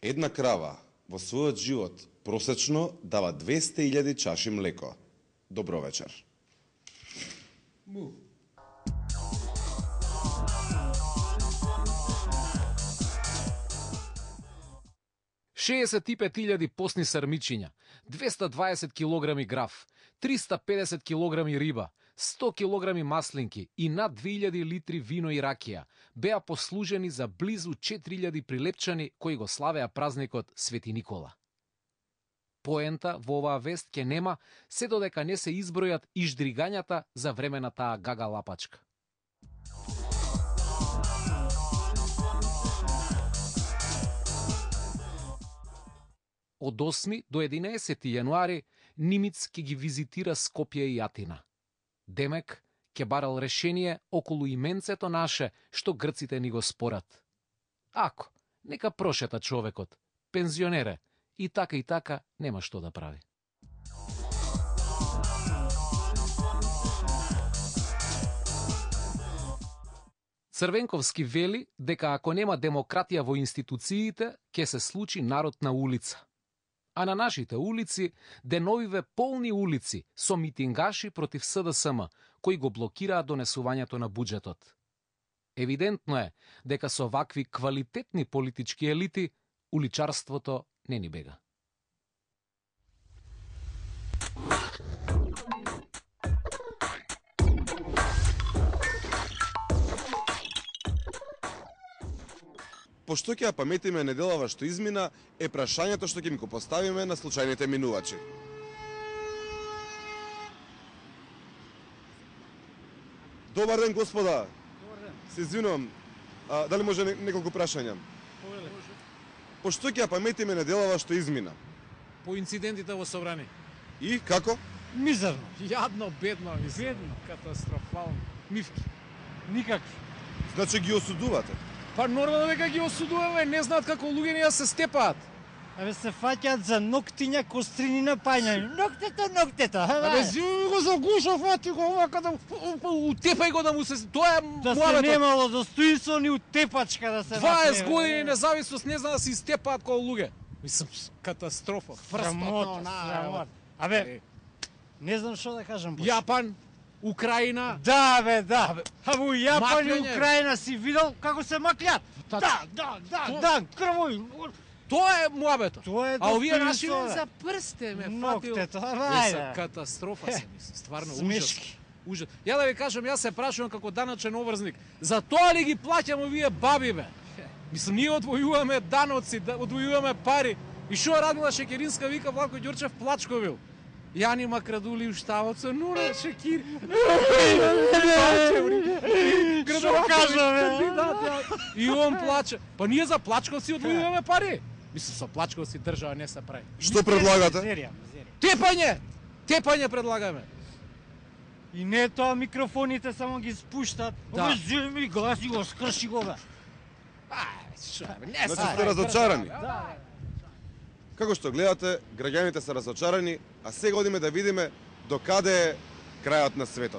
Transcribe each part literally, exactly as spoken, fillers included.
Една крава во својот живот просечно дава двесте илјади чаши млеко. Добро вечер. Му. шеесет и пет илјади постни срмичиња, двесте дваесет килограми граф, триста педесет килограми риба, сто килограми маслинки и над две илјади литри вино и ракија беа послужени за близу четири илјади прилепчани кои го славеа празникот Свети Никола. Поента во оваа вест ќе нема се додека не се избројат иждригањата за време на таа гага лапачка. Од осми до единаесети јануари Нимиц ќе ги визитира Скопје и Атина. Демек, ќе барал решение околу именцето наше, што грците ни го спорат. Ако, нека прошета човекот, пензионере, и така и така нема што да прави. Црвенковски вели дека ако нема демократија во институциите, ќе се случи народ на улица. А на нашите улици, деновиве полни улици со митингаши против С Д С М, кои го блокираат донесувањето на буџетот. Евидентно е дека со вакви квалитетни политички елити, уличарството не ни бега. Пошто ќе ја паметиме неделава што измина, е прашањето што ќе ми го поставиме на случајните минувачи. Добар ден, господа. Добар ден. Се извинувам, а, дали може неколку прашања? Повеле. Пошто ќе ја паметиме неделава што измина? По инцидентите во Собрани. И како? Мизерно. Јадно, бедно, бедно, катастрофално. Мивки. Никакви. Значи ги осудувате? Па нормално дека ги осудуваме, не знаат како луѓе не се степаат. Абе се фаќаат за ноктиња, кострини на пања. Ноктето, ноктето. Абе зи го загуша, фати го овака да утепај го да му се тоа е да се муабетот. немало достоинство ни утепачка да се дваесет години независност не знаа да се истепаат како луѓе. Мислам катастрофа. Срамота, срамота. Абе, не знам што да кажам. Бош. Јапан, Украина. Да, бе, да. А во Јапан и Маклење. Украина си видел како се маклјат? Та- Да, да, да, То- да, крвој. Тоа е муабетот. Тоа е А овие наши достоинство, бе. за прсте ме фатил. Ноктето, Мислам, ајде. катастрофа се мисли, стварно ужас. Смешки. Ужас. Ја да ви кажам, јас се прашувам како даначен обврзник, за тоа ли ги плаќам овие баби бе? Мислам, ние одвојуваме даноци, да- одвојуваме пари. И што Радмила Шекеринска вика Владко Ѓурчев плачковил. Јани Макрадули уштаваца, нуна Шекир. Што кажа, бе? И он плаче. Па ние за плачковци одвојуваме пари. Мислам, со плачковци држава не се прави. Што предлагате? Мизерија, мизерија. Тепање! Тепање предлагаме. И не тоа микрофоните само ги спуштат. Да. Ова земи гласи го, скрши го бе. Ај, што бе, не се Значи сте прави разочарани? држава, да. Како што гледате, граѓаните се разочарани, а сега одиме да видиме до каде е крајот на светот.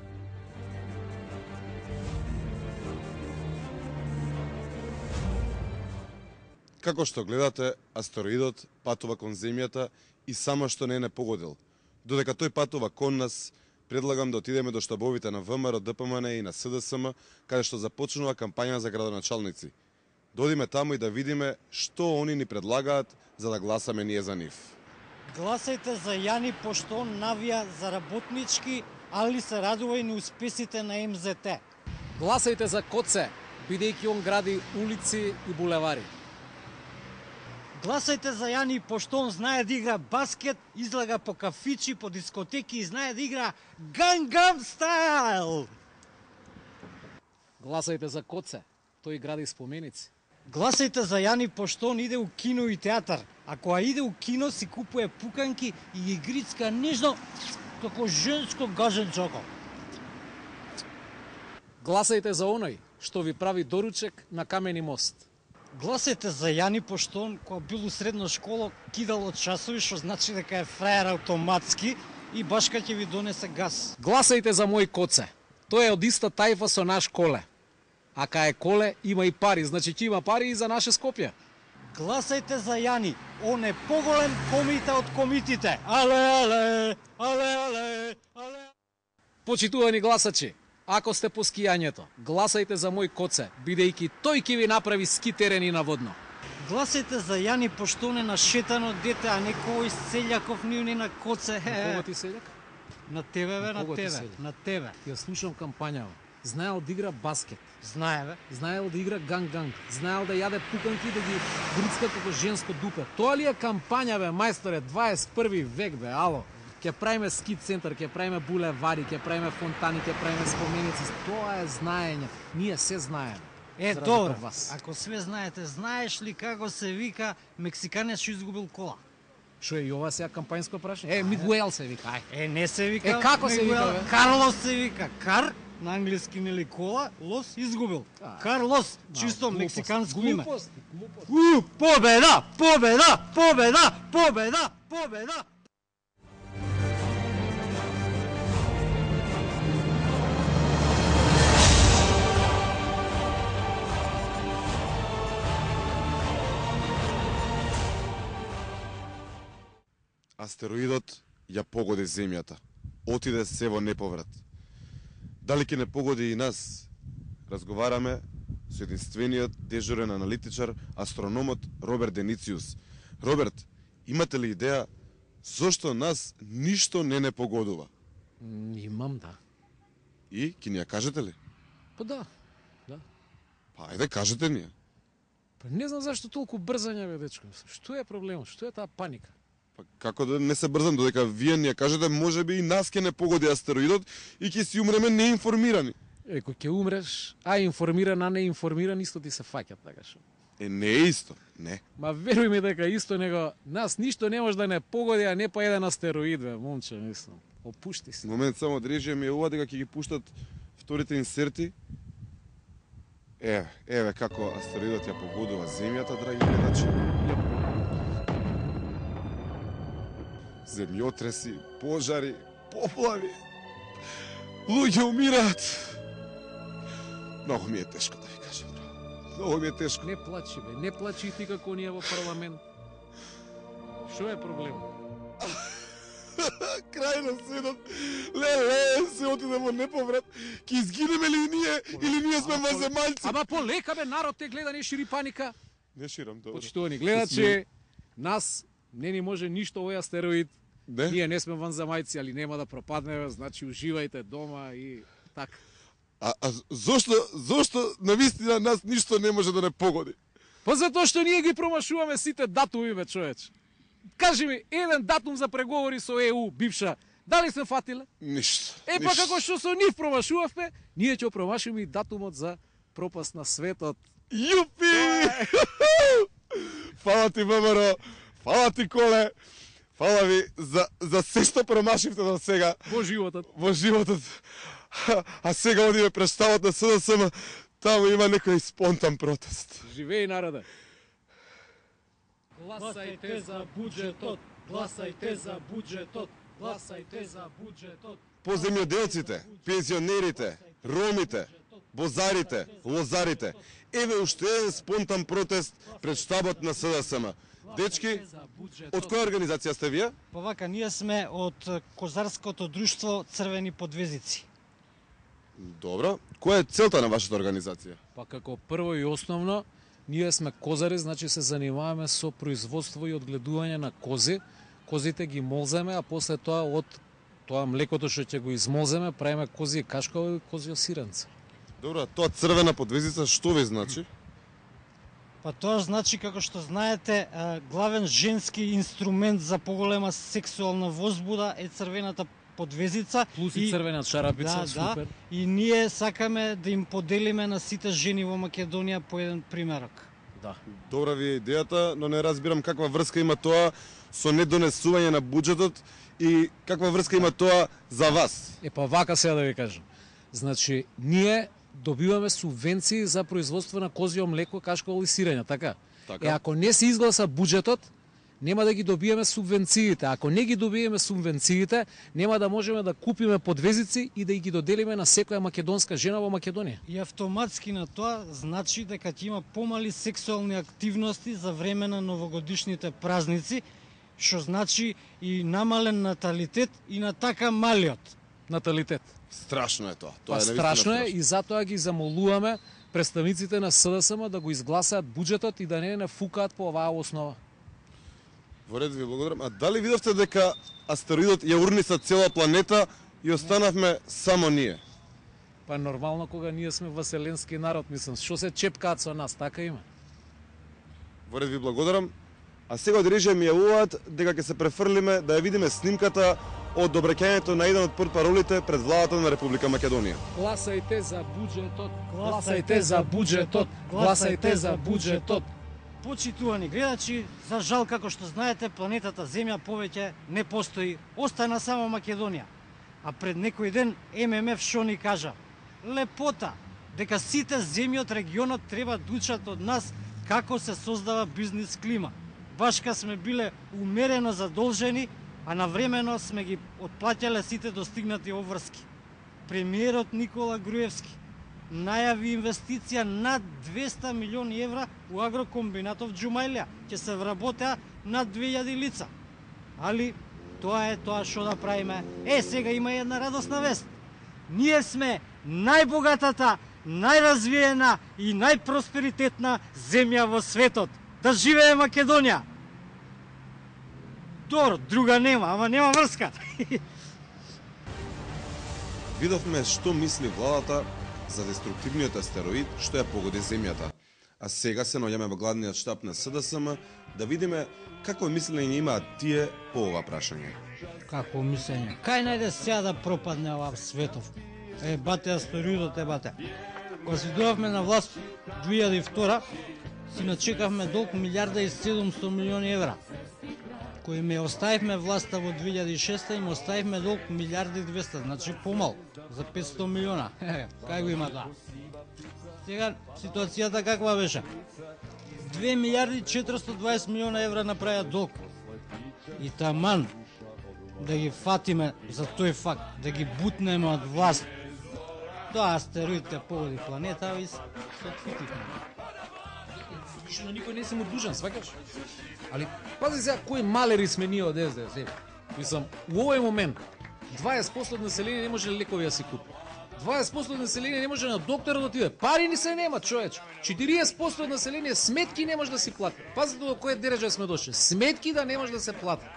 Како што гледате, астероидот патува кон Земјата и само што не е не погодил. Додека тој патува кон нас, предлагам да отидеме до штабовите на В М Р, Д П М Н и на С Д С М, каде што започнува кампања за градоначалници. Додиме таму и да видиме што они ни предлагаат за да гласаме ние за нив. Гласајте за Јани пошто он навија за работнички, али се радува и на успесите на М З Т. Гласајте за Коце, бидејќи он гради улици и булевари. Гласајте за Јани пошто он знае да игра баскет, излага по кафичи, по дискотеки и знае да игра Гангам стайл. Гласајте за Коце, тој гради споменици. Гласајте за Јани пошто он иде у кино и театар. А кога иде у кино си купува пуканки и ги грицка нежно како женско газенчоко. Гласајте за оној што ви прави доручек на Камени мост. Гласајте за Јани пошто он кога бил у средна школа кидал од часови, што значи дека е фраер автоматски и башка ќе ви донесе газ. Гласајте за мој Коце. Тој е од иста тајфа со наш Коле. А кај е Коле има и пари, значи ќе има пари и за наше Скопје. Гласајте за Јани, он е поголем комите од комитите. Але, але, але, але, але. Почитувани гласачи, ако сте по скијањето, гласајте за мој коце, бидејќи тој ќе ви направи ски терени на водно. Гласајте за Јани, пошто не на шетано дете, а не кој Селјаков ни не на коце. На кого ти селјак? На тебе, бе, На на кого ти тебе, селјак? на тебе. Ја слушам кампањава. Знаел да игра баскет, Знае, бе. знаел да игра ганг-ганг, знаел да јаде пуканки да ги грицка како женско дупе. Тоа ли е кампања, бе, мајсторе, дваесет и први век, бе, ало. Ќе правиме ски центар, ќе правиме булевари, ќе правиме фонтани, ќе правиме споменици. Тоа е знаење. Ние се знаеме. Е, За разлика добро, од вас. ако све знаете, знаеш ли како се вика мексиканец што изгубил кола? Што е и ова сега кампањско прашање? Е, Мигуел се вика, ај. Е, не се вика. Е, како се Мигуел, вика, бе? Карлос се вика. Кар, на англиски нели кола, лос изгубил. А, Карлос, Ма, чисто глупост, мексиканско име. глупост, глупост. У, победа, победа, победа, победа, победа. Астероидот ја погоди земјата. Отиде се во неповрат. Дали ќе не погоди и нас? Разговараме со единствениот дежурен аналитичар, астрономот Роберт Денициус. Роберт, имате ли идеја зошто нас ништо не не погодува? М, Имам, да. И ќе ни ја кажете ли? Па да, да. Па ајде кажете ни ја. Па не знам зашто толку брзање, бе, дечко. Што е проблемот? Што е таа паника? Па како да не се брзам, додека вие ни ја кажете, можеби и нас ќе не погоди астероидот и ќе си умреме неинформирани. Е, кој ќе умреш, а информиран, а не информиран, исто ти се фаќат, така што. Е, не е исто. Не. Ма веруј ми дека исто него, нас ништо не може да не погоди, а не па еден астероид, бе, момче, мислам. Опушти се. Момент само од режија ми е ова дека ќе ги пуштат вторите инсерти. Еве, еве како астероидот ја погодува земјата, драги гледачи. Земјотреси, пожари, поплави. Луѓе умираат. Многу ми е тешко да ви кажам. Многу ми е тешко. Не плачи, бе, не плачи и ти како ние во парламент. Што е проблемот? Крај на светот. Леле, се отиде во неповрат. Ке изгинеме ли ние или ние сме ваземајци? Ама полека, бе, народ те гледа, не шири паника. Не ширам тоа. Почитувани гледачи, нас не ни може ништо овој астероид. Не? Ние не сме ванзамајци, али нема да пропаднеме, значи уживајте дома и така. А, а зошто, зошто навистина нас ништо не може да не погоди? Па затоа што ние ги промашуваме сите датуми, бе, човече. Кажи ми, еден датум за преговори со Е У, бивша, дали сме фатиле? Ништо. Е, па ништо. како што со нив промашувавме, ние ќе промашиме и датумот за пропаст на светот. Јупи! Фала ти, ВМРО, фала ти, Коле, фала ви за, за се што промашивте до сега Во животот. во животот. А, а сега одиме пред штабот на С Д С М, таму има некој спонтан протест. Живеј народе. Гласајте за буџетот, гласајте за буџетот, гласајте за буџетот. По земјоделците, пензионерите, ромите, бозарите, лозарите. Еве уште еден спонтан протест пред штабот на С Д С М. Дечки, од која организација сте вие? Па вака, ние сме од Козарското друштво Црвени подвезици. Добро. Која е целта на вашата организација? Па како прво и основно, ние сме козари, значи се занимаваме со производство и одгледување на кози. Козите ги молземе, а после тоа од тоа млекото што ќе го измолземе, правиме кози кашкаво и кози сиренце. Добро, тоа црвена подвезица што ви значи? Па тоа значи, како што знаете, главен женски инструмент за поголема сексуална возбуда е црвената подвезица. Плюс и црвена чарапица, да, супер. Да, и ние сакаме да им поделиме на сите жени во Македонија по еден примерок. Да. Добра ви е идејата, но не разбирам каква врска има тоа со недонесување на буџетот и каква врска има тоа за вас. Е, па вака сега да ви кажам. Значи, ние добиваме субвенции за производство на козјо млеко, кашкаво и сирење, така? Така. Е, ако не се изгласа буџетот, нема да ги добиеме субвенциите. Ако не ги добиеме субвенциите, нема да можеме да купиме подвезици и да ги доделиме на секоја македонска жена во Македонија. И автоматски на тоа значи дека ќе има помали сексуални активности за време на новогодишните празници, што значи и намален наталитет и на така малиот Наталитет. Страшно е тоа. Тоа Па е страшно е страшно. и затоа ги замолуваме представниците на СДСМ да го изгласаат буџетот и да не не фукаат по оваа основа. Во ред, ви благодарам. А дали видовте дека астероидот ја урниса цела планета и останавме само ние? Па нормално кога ние сме васеленски народ, мислам, што се чепкаат со нас, така има. Во ред, ви благодарам. А сега од режија ми јавуваат дека ќе се префрлиме да ја видиме снимката од обраќањето на еден од портпаролите пред владата на Република Македонија. Гласајте за буџетот, гласајте за буџетот, гласајте за буџетот. Почитувани гледачи, за жал, како што знаете, планетата Земја повеќе не постои, остана само Македонија. А пред некој ден Ем Ем Еф што ни кажа? Лепота, дека сите земји од регионот треба да учат од нас како се создава бизнис клима. Башка сме биле умерено задолжени, а навремено сме ги отплаќале сите достигнати обврски. Премиерот Никола Груевски најави инвестиција над двеста милиони евра у агрокомбинатов Џумајлија. Ќе се вработеа над две илјади лица. Али тоа е тоа што да правиме. Е, сега има една радосна вест. Ние сме најбогатата, најразвиена и најпросперитетна земја во светот. Да живее Македонија! Добро, друга нема, ама нема врска. Видовме што мисли владата за деструктивниот астероид што ја погоди Земјата. А сега се наоѓаме во главниот штаб на СДСМ да видиме какво мислење имаат тие по ова прашање. Какво мислење? Кај најде сега да пропадне ова светов? Е, бате астероидот, е, бате. Кога си дојавме на власт две илјади и втора, си начекавме долг милијарда и седумстотини милиони евра. Кои ме оставивме власта во две илјади и шеста, им оставивме долг милијарда и двеста, значи помал, за петстотини милиона. Кај го има тоа? Сега ситуацијата каква беше? две милијарди и четиристотини и дваесет милиона евра направија долг. И таман да ги фатиме за тој факт, да ги бутнеме од власт, тоа астероид ќе погоди планета и се отфутивме. Што на никој не си му дужан, сваќаш? Али пази сега кои малери сме ние од Ес Де Ес. Мислам, у овој момент дваесет проценти од население не може лекови да си купи. дваесет проценти од население не може на доктор да отиде. Пари ни се нема, човече. четириесет проценти од население сметки не може да си плати. Пазите до кој дереже сме дошли. Сметки да не може да се плати.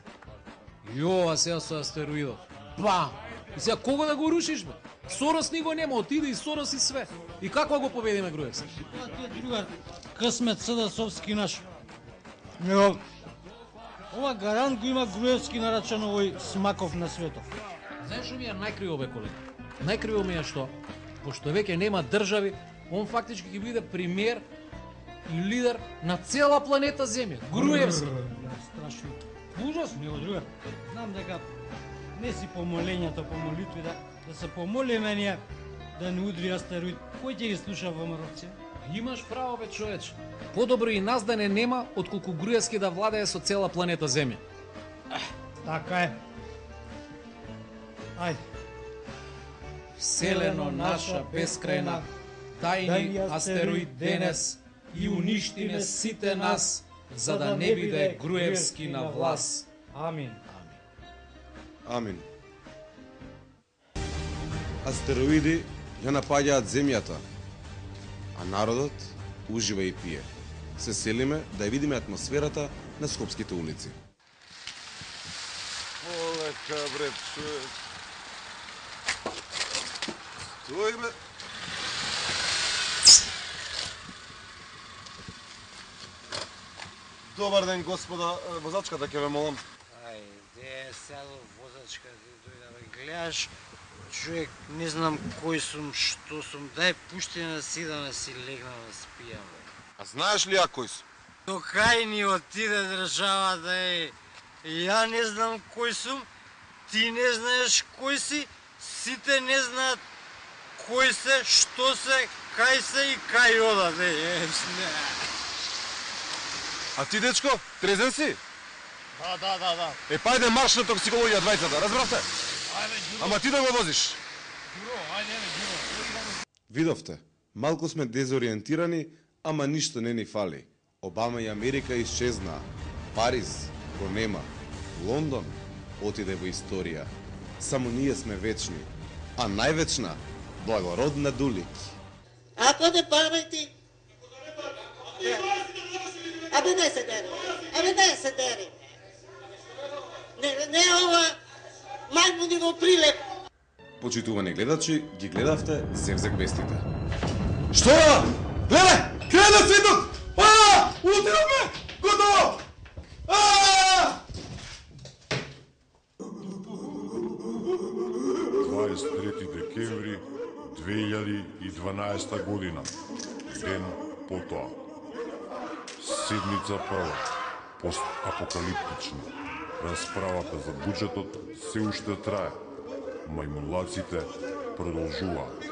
Јо, а сега со астероидот. Ба! И сега кого да го рушиш, бе? Сорос ни го нема, отиде и Сорос и све. И како го победиме Груевски? Тоа ти е друга късмет СДСовски наш. Него, ова гарант го има Груевски наречен овој смаков на светот. Знаеш што ми е најкриво, бе, колега? Најкриво ми е што, пошто веќе нема држави, он фактички ќе биде премиер и лидер на цела планета Земја. Груевски. Страшно. Ужас. Него друга. Знам дека не си по молењето, по молитви, да, да се помолиме ние да не удри астероид. Кој ќе ги слуша ВМРО-вци? Имаш право, бе, човече. Подобро и нас да не нема, отколку Груевски да владее со цела планета Земја. Така е. Ајде. Вселено наша безкрајна, дај ни астероид денес и уништи не сите нас, за да не биде Груевски на власт. Амин. Амин. Астероиди ја напаѓаат Земјата, а народот ужива и пие. Се селиме да ја видиме атмосферата на скопските улици. Олека, бред, човек. Тој бе. Добар ден, господа возачката, ќе ве молам. Ајде, сега возачка, дојда да гледаш, човек, не знам кој сум, што сум, дај пушти на си да не си легна да спијам. А знаеш ли ја кој сум? До кај ни отиде државата, е? Ја не знам кој сум, ти не знаеш кој си, сите не знаат кој се, што се, кај се и кај одат, е, е, А ти, дечко, трезен си? Да, да, да, да. Е, пајде марш на токсикологија двајцата, разбравте? Ајде, Ѓуро. Ама ти да го возиш. Ѓуро, ајде, Ѓуро. Видовте, малку сме дезориентирани, ама ништо не ни фали. Обама и Америка исчезнаа. Париз го нема. Лондон отиде во историја. Само ние сме вечни. А највечна, благородна Дулик. Ако не памети... Абе не се дери. Абе не се дери. Не, не ова мајмуни во прилеп. Почитувани гледачи, ги гледавте Зевзек вестите. Што е? Гледај! Крај на светот! А! Утираме! Готово! А! дваесет и трети декември две илјади и дванаесета година. Ден потоа. Седмица прва. Постапокалиптична. Расправата за буџетот се уште трае. Мајмунлаците продолжуваат.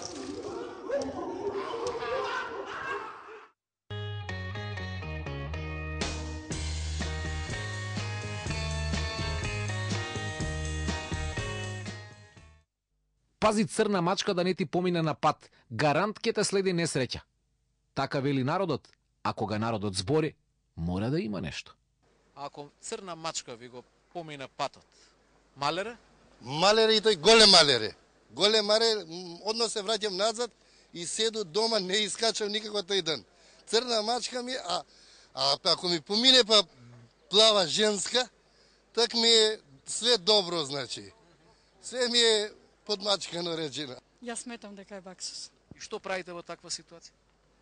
Пази црна мачка да не ти помине на пат. Гарант ке те следи несреќа. Така вели народот, а кога народот збори, мора да има нешто. Ако црна мачка ви го помине патот, малере? Малере и тој голем малере. Голем малере, одно се враќам назад и седу дома, не искачам никако тој ден. Црна мачка ми, а, а ако ми помине па плава женска, так ми е све добро, значи. Све ми е подмачкано речено. Јас сметам дека е баксус. И што правите во таква ситуација?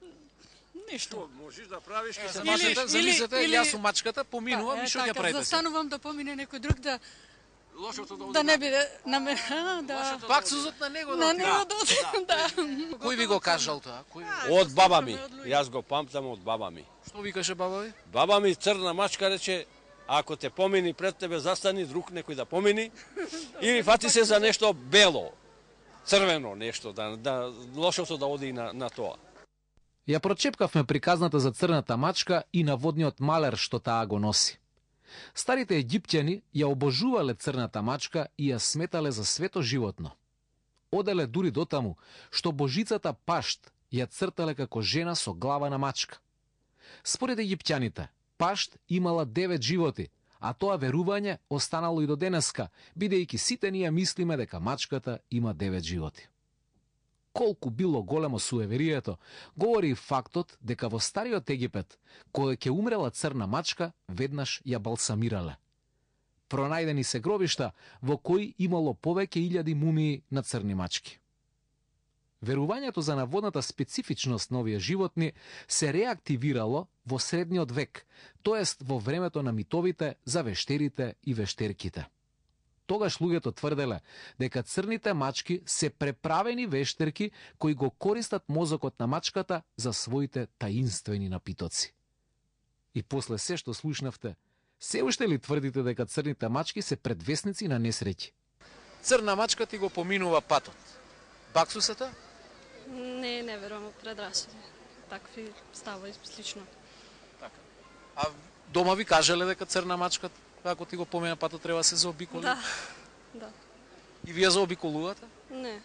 Нешто. Можеш да правиш ке се Замислете, или- замислете, или- јас сум мачката, поминувам Да, и е, што ќе така, правите? сега? Застанувам да помине некој друг да лошото да оди. да не биде на ме, а, да. Баксузот на него да На отиде. него да оди, да. Кој ви го кажал тоа? Кој? Од баба ми. Јас го памтам од баба ми. Што ви каже баба ви? Баба ми црна мачка рече, ако те помини пред тебе, застани друг некој да помини, или фати се за нешто бело, црвено нешто, да, да лошото да оди на, на тоа. Ја прочепкавме приказната за црната мачка и наводниот малер што таа го носи. Старите египтјани ја обожувале црната мачка и ја сметале за свето животно. Оделе дури дотаму што божицата Пашт ја цртале како жена со глава на мачка. Според египтјаните, Пашт имала девет животи, а тоа верување останало и до денеска, бидејќи сите ние мислиме дека мачката има девет животи. Колку било големо суеверието, говори и фактот дека во стариот Египет, кога ќе умрела црна мачка, веднаш ја балсамирале. Пронајдени се гробишта во кои имало повеќе илјади мумии на црни мачки. Верувањето за наводната специфичност на овие животни се реактивирало во средниот век, тоест во времето на митовите за вештерите и вештерките. Тогаш луѓето тврделе дека црните мачки се преправени вештерки кои го користат мозокот на мачката за своите таинствени напитоци. И после се што слушнавте, се уште ли тврдите дека црните мачки се предвесници на несреќи? Црна мачка ти го поминува патот. Баксусата? Не, не верувам во предрасуди. Такви ставови слично. Така. А дома ви кажале дека црна мачка, ако ти го помине патот, треба да се заобиколи? Да, да. И вие заобиколувате? Не.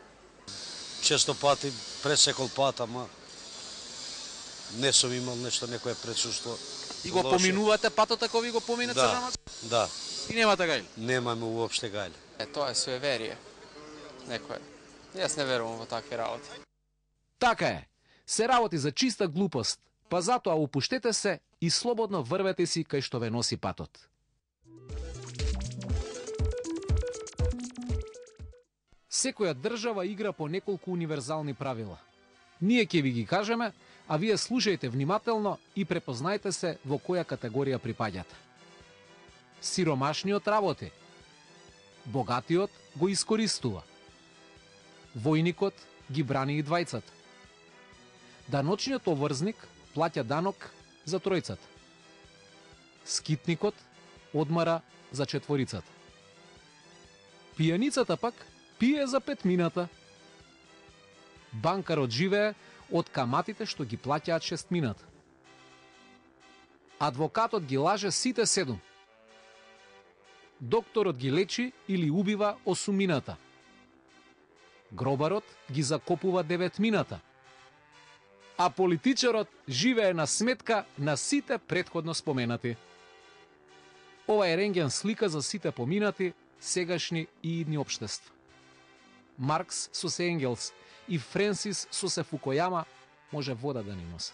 Често пати пресекол пат, ама не сум имал нешто, некое пресуство. И го поминувате патот ако ви го помине Да. црна мачка? Да, И немате гајле? немаме уопште гајле. Е, тоа е суеверие. Некое. Јас не верувам во такви работи. Така е. Се работи за чиста глупост, па затоа опуштете се и слободно врвете си кај што ве носи патот. Секоја држава игра по неколку универзални правила. Ние ќе ви ги кажеме, а вие слушајте внимателно и препознајте се во која категорија припаѓате. Сиромашниот работи. Богатиот го искористува. Војникот ги брани и двајцата. Даночниот оврзник плаќа данок за тројцата. Скитникот одмара за четворицата. Пијаницата пак пие за петмината. Банкарот живее од каматите што ги плаќаат шестмината. Адвокатот ги лаже сите седум, докторот ги лечи или убива осумината. Гробарот ги закопува деветмината. А политичарот живее на сметка на сите претходно споменати. Ова е рентген слика за сите поминати, сегашни и идни општества. Маркс со се Енгелс и Френсис со се Фукујама може вода да ни носат.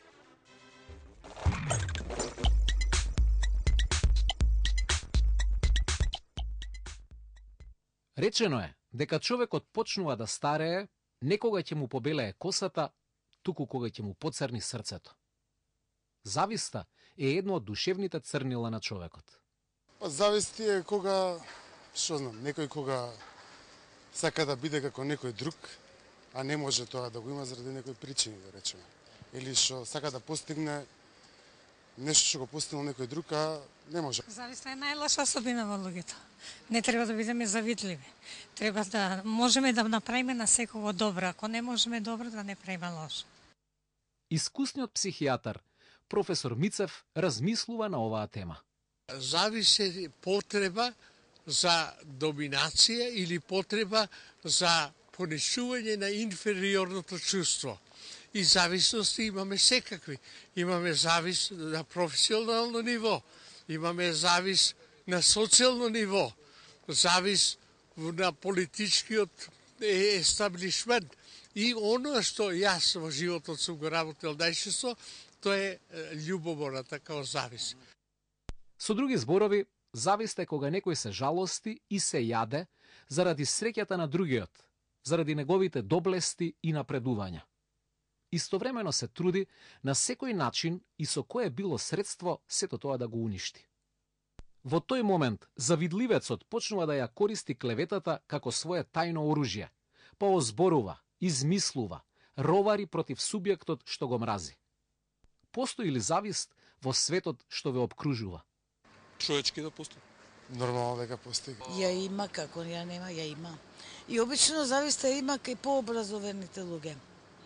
Речено е дека човекот почнува да старее не кога ќе му побелее косата, туку кога ќе му поцрни срцето. Зависта е едно од душевните црнила на човекот. Зависти е кога, што знам, некој кога сака да биде како некој друг, а не може тоа да го има заради некои причини, да речеме. Или што сака да постигне нешто што го постигнал некој друг, а не може. Зависта е најлоша особина во луѓето. Не треба да бидеме завидливи. Треба да можеме да направиме на секого добро. Ако не можеме добро, да не правиме лошо. Искусниот психијатар, професор Мицев, размислува на оваа тема. Зависи потреба за доминација или потреба за понишување на инфериорното чувство. И зависности имаме секакви. Имаме завис на професионално ниво, имаме завис на социјално ниво, завис на политичкиот естаблишмент. И оно што јас во животот сум го работел најчесто, тоа е љубомората као завис. Со други зборови, завист е кога некој се жалости и се јаде заради среќата на другиот, заради неговите доблести и напредувања. Истовремено се труди на секој начин и со кое било средство сето тоа да го уништи. Во тој момент завидливецот почнува да ја користи клеветата како свое тајно оружје, па озборува, измислува, ровари против субјектот што го мрази. Постои ли завист во светот што ве обкружува? Човечки да постои. Нормално дека постои. Ја има, како ја нема, ја има. И обично зависта има кај пообразованите луѓе.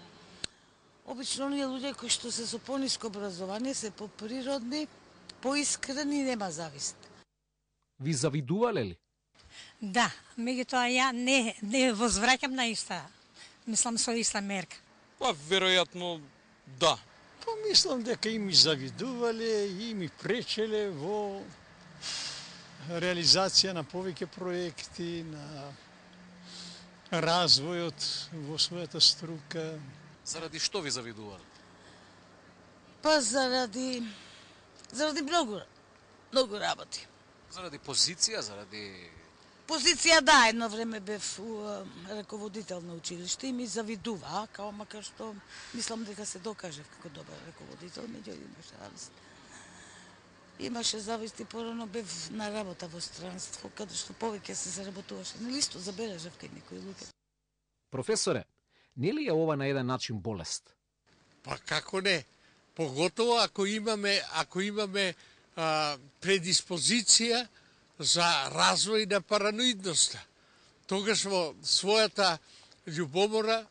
Обично оние луѓе кои што се со пониско образование се поприродни, поискрени, нема завист. Ви завидувале ли? Да, меѓутоа ја не, не возвраќам на иста, мислам со иста мерка. Па, веројатно, да. Па, мислам дека и ми завидувале, и ми пречеле во реализација на повеќе проекти, на развојот во својата струка. Заради што ви завидувале? Па заради заради многу многу работи. Заради позиција, заради Позиција, да, едно време бев у, раководител на училиште и ми завидува, као макар што мислам дека се докажев како добар раководител, меѓу имаше завист. Имаше завист и порано бев на работа во странство, каде што повеќе се заработуваше. На листо забележав кај некои луѓе. Професоре, не ли е ова на еден начин болест? Па како не? Поготово ако имаме, ако имаме а, предиспозиција за развој на параноидноста. Тогаш во својата љубомора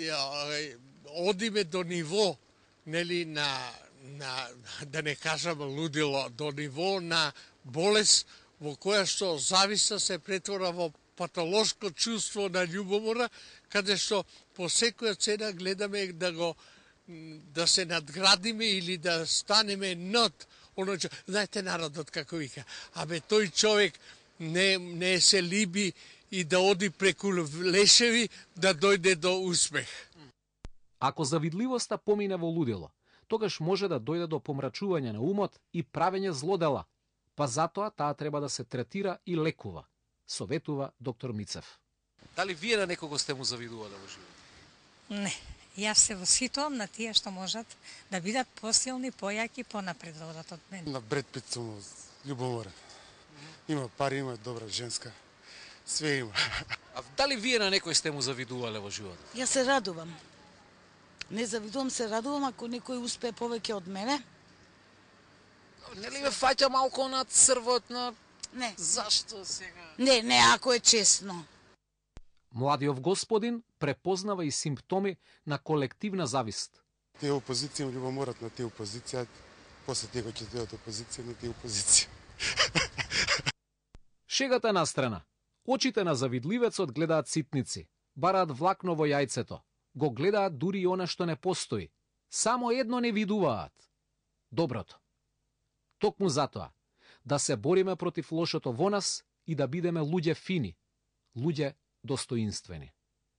одиме до ниво, нели, на, на, да не кажам лудило, до ниво на болест во која што зависта се претвора во патолошко чувство на љубомора, каде што по секоја цена гледаме да го да се надградиме или да станеме над оно што, знаете народот како вика, абе тој човек не, не се либи и да оди преку лешеви да дојде до успех. Ако завидливоста помине во лудило, тогаш може да дојде до помрачување на умот и правење злодела, па затоа таа треба да се третира и лекува, советува доктор Мицев. Дали вие на некого сте му завидувале во живот? Не. Јас се восхитувам на тие што можат да бидат посилни, појаки, понапред да одат од мене. На Бред Пит сум љубоморен. Има пари, има добра женска. Све има. А дали вие на некој сте му завидувале во живот? Јас се радувам. Не завидувам, се радувам ако некој успее повеќе од мене. Нели ме фаќа малку на црвот на... Не. Зашто сега? Не, не, ако е честно. Младиот господин препознава и симптоми на колективна завист. Тие опозиција им љубоморат на тие опозиција, после тие ќе дојдат опозиција на тие опозиција. Шегата на страна. Очите на завидливецот гледаат ситници, бараат влакно во јајцето, го гледаат дури и она што не постои. Само едно не видуваат. Доброто. Токму затоа, да се бориме против лошото во нас и да бидеме луѓе фини, луѓе достоинствени.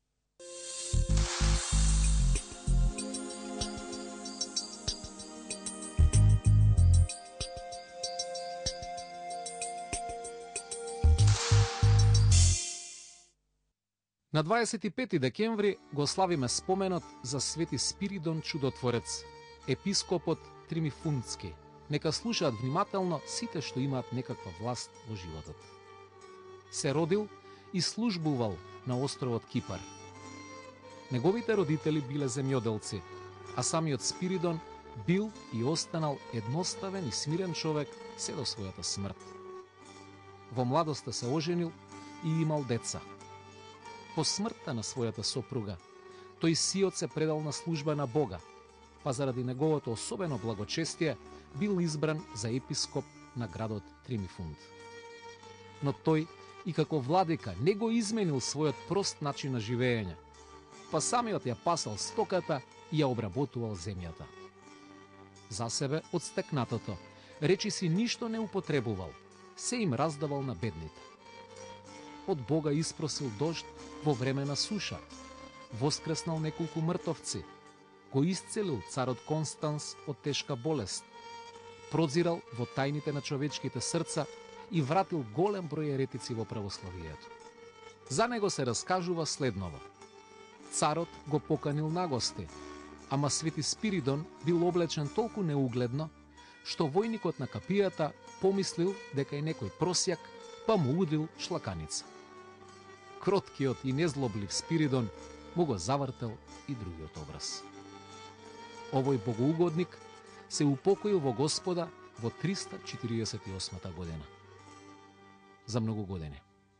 На дваесет и пети декември го славиме споменот за Свети Спиридон Чудотворец, епископот Тримифунтски. Нека слушаат внимателно сите што имаат некаква власт во животот. Се родил и службувал на островот Кипар. Неговите родители биле земјоделци, а самиот Спиридон бил и останал едноставен и смирен човек се до својата смрт. Во младоста се оженил и имал деца. По смртта на својата сопруга, тој сиот се предал на служба на Бога, па заради неговото особено благочестие бил избран за епископ на градот Тримифунт. Но тој и како владика не го изменил својот прост начин на живење, па самиот ја пасал стоката и ја обработувал земјата. За себе од стекнатото, речиси ништо не употребувал, се им раздавал на бедните. Од Бога испросил дожд во време на суша, воскреснал неколку мртовци, го исцелил царот Констанс од тешка болест, прозирал во тајните на човечките срца и вратил голем број еретици во православието. За него се раскажува следново. Царот го поканил на гости, ама Свети Спиридон бил облечен толку неугледно, што војникот на капијата помислил дека е некој просјак, па му удил шлаканица. Кроткиот и незлоблив Спиридон му го завртел и другиот образ. Овој богоугодник се упокоил во Господа во триста четириесет и осма година. За многу години.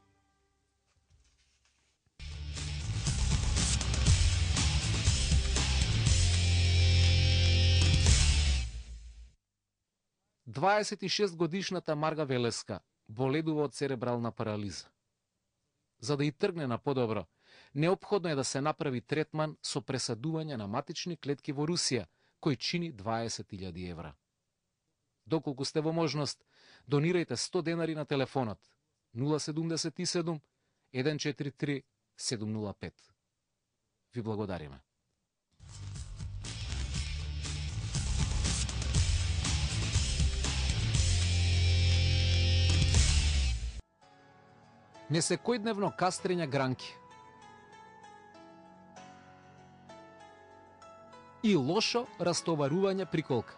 дваесет и шест годишната Марга Велеска боледува од церебрална парализа. За да и тргне на подобро, неопходно е да се направи третман со пресадување на матични клетки во Русија, кој чини дваесет илјади евра. Доколку сте во можност, донирајте сто денари на телефонот нула седумдесет и седум еден четири три седум нула пет. Ви благодариме. Несекојдневно кастрење гранки. И лошо растоварување приколка.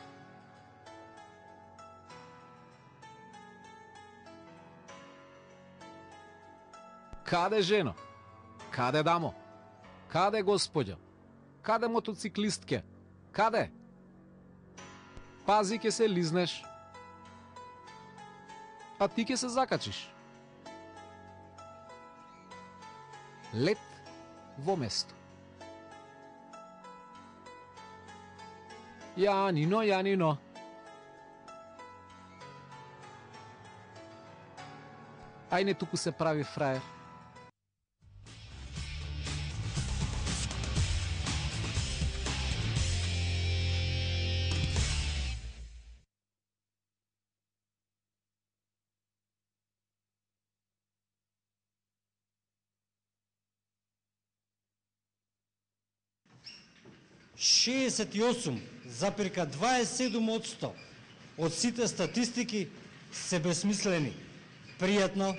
Каде жено? Каде дамо? Каде господјо? Каде мотоциклистке? Каде? Пази, ке се лизнеш. А ти ке се закачиш. Лет во место. Јанино, Јанино. Ај не туку се прави фраер. шеесет и осум запирка дваесет и седум одсто од сите статистики се безсмислени. Пријатно.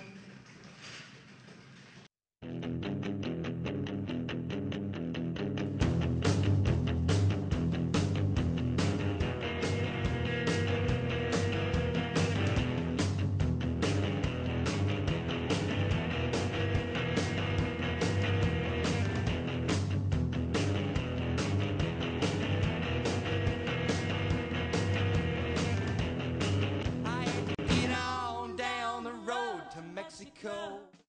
Mexico.